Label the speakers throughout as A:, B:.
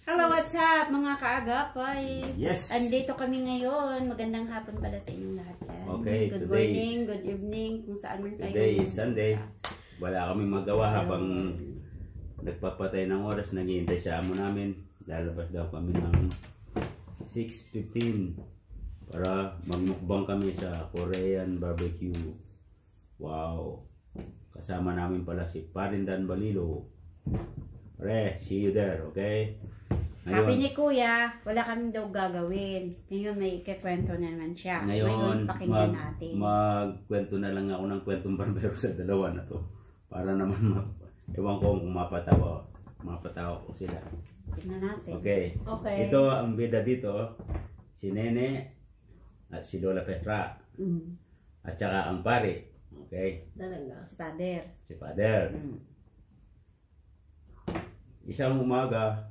A: Hello, what's up mga kaagapay?
B: Yes!
A: Andito kami ngayon. Magandang hapon pala sa inyong lahat dyan.
B: Okay,
A: good morning, good evening, kung saan man kayo.
B: Today is Sunday. Wala kaming magawa habang nagpapatay ng oras. Naghihintay sa amo namin. Lalabas daw kami ng 6:15 para magmukbang kami sa Korean barbecue. Wow! Kasama namin pala si Parindan Balilo. Pre, see you there, okay?
A: Sabi ni Kuya, wala kaming daw gagawin. Ngayon may ikikwento na naman siya.
B: Ngayon
A: pakinggan natin.
B: Magkwento na lang ako ng kwentong barbero sa dalawa na to. Para naman, ewan ko kung mapatawa ko sila.
A: Tingnan natin.
B: Okay. Ito ang bida dito, si Nene at si Lola Petra. At saka ang pare. Okay?
A: Talaga, si Father.
B: Si Father. Isang umaga,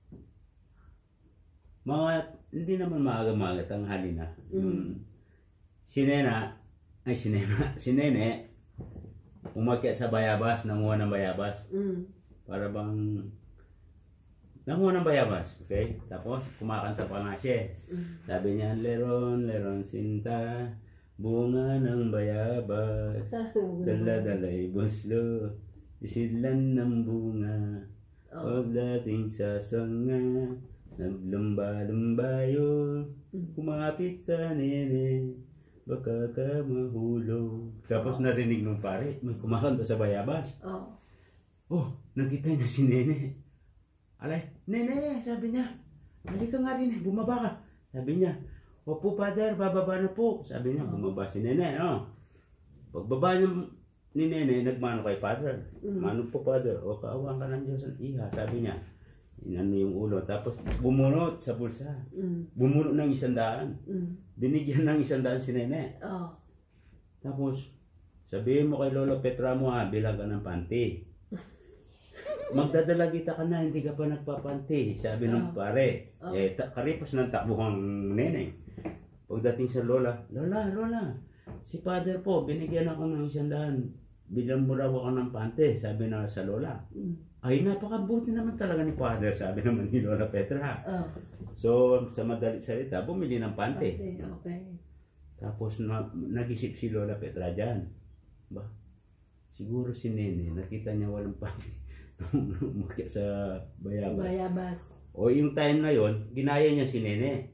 B: hindi naman maaga-maaga, tanghali na. Si Nene, umakyat sa bayabas, nanguha ng bayabas. Para bang, nanguha ng bayabas, okay? Tapos, kumakanta pa nga siya. Sabi niya, leron, leron sinta, bunga ng bayabas, dala-dala'y buslo, isidlan ng bunga, pagdating sa sanga, naglumba-lumbayo, kumapit ka Nene, baka ka mahulog. Tapos narinig nung pare, may kumakanta sa bayabas. Nakita niya si Nene. Alay, Nene, sabi niya, halika nga rin, bumaba ka. Sabi niya, opo Father, bababa na po. Sabi niya, bumaba si Nene. Pagbaba ni Nene, nagmano kay Father. Mano po Father, o kaawang ka ng Diyos ang iha. Sabi niya, inano yung ulo. Tapos bumunot sa bulsa. Bumunot ng 100. Binigyan ng 100 si Nene. Tapos, sabihin mo kay Lola Petra mo bilang ka ng panty. Magdadala kita ka na, hindi ka pa nagpapanty. Sabi ng pare. Karipos ng takbuhang Nene. Pagdating sa Lola, Lola, si Father po, binigyan ako ng 100. Bilang mo raw ako ng pante, sabi na sa Lola. Ay, napakabuti naman talaga ni Father, sabi naman ni Lola Petra. So, sa madalit salita, bumili ng pante.
A: Okay.
B: Tapos, nag-isip si Lola Petra dyan. Siguro si Nene, nakita niya walang pante. Umakyat sa bayabas. O, yung time na yon, ginaya niya si Nene.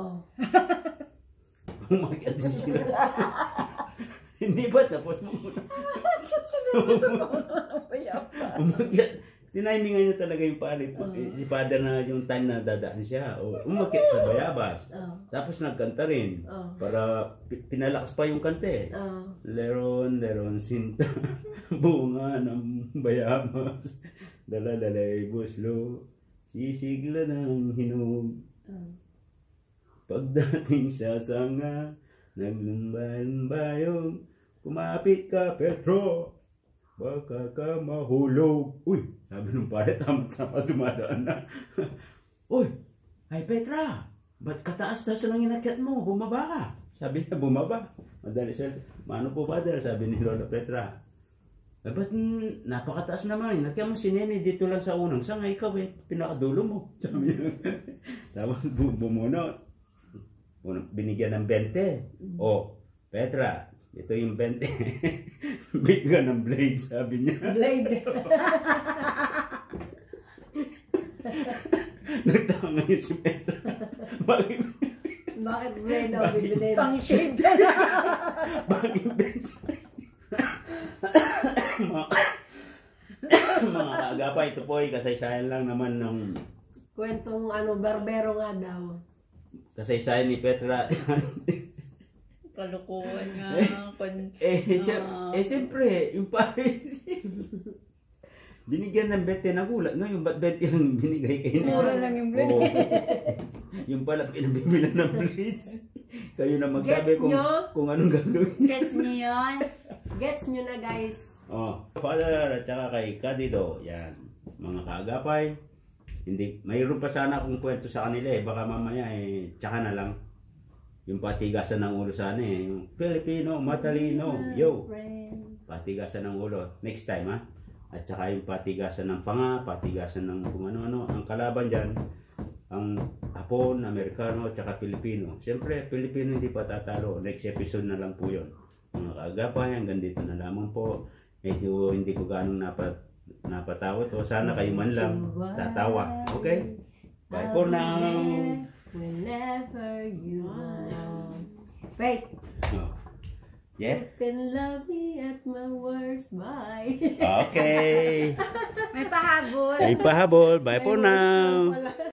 B: Umakyat din sila. Hindi ba? Tapos mo muna. Umakyat. Tinimingan niya talaga yung pare. Si Father na yung time na dadaan siya. Umakyat sa bayabas. Tapos nagkanta rin. Para pinalakas pa yung kante. Leron, leron, sinta. Bunga ng bayabas. Dala-dala'y buslo. Sisigla ng hinog. Pagdating sa sanga, naglumba-lumbayong, kumapit ka Petro, baka ka mahulog. Uy, sabi nung pare, tama-tama dumadaan na. Uy, ay Petra, ba't kataas-taas lang inakyat mo? Bumaba ka. Sabi niya, bumaba. Madali siya, mano po Father, sabi ni Lola Petra. Ba't napakataas naman, inakyat mo si Nene dito lang sa unang sanga, ikaw pinakadulo mo. Sabi niya. Tapos bumunot. Binigyan ng 20. Petra, ito yung 20. Bigyan ng blade, sabi niya. Blade. Nagtaka ngayon si Petra.
A: Bakit blade daw bibili?
C: Pang shade.
B: Bakit blade? Mga kaagapay, ito po ay kasaysayan lang naman ng
C: Kwentong barbero nga daw.
B: kasaysayan ni Petra.
A: Kalukuhan nga.
B: Siyempre, yung pare, binigyan ng 20 na gulat. Ngayon, ba't 20 lang binigay kayo na?
A: Mura lang yung blade.
B: Yung pala, pinabibilan ng blades. Kayo na magsabi kung anong gagawin.
A: Gets niyo yun?
C: Gets nyo na guys.
B: Father at saka kay Kadido, yan, mga kaagapay. Hindi, mayroon pa sana akong kwento sa kanila baka mamaya tsaka na lang. Yung patigasan ng ulo sana yung Filipino, matalino, yo. Patigasan ng ulo. Next time At saka yung patigasan ng panga, patigasan ng kung ano-ano. Ang kalaban dyan, ang Hapon, Amerikano, at saka Pilipino. Siyempre, Pilipino hindi pa tatalo. Next episode na lang po yun. Mga kaagapay, hanggang dito na lamang po. Medyo hindi ko ganong napatawa to. Sana kayo man lang tatawa. Okay? Bye for now.
C: Whenever you want. Wait.
B: Oh. Yeah?
C: You can love me at my worst. Bye.
B: Okay.
A: May pahabol.
B: Ay pahabol. Bye for now.
C: Wala.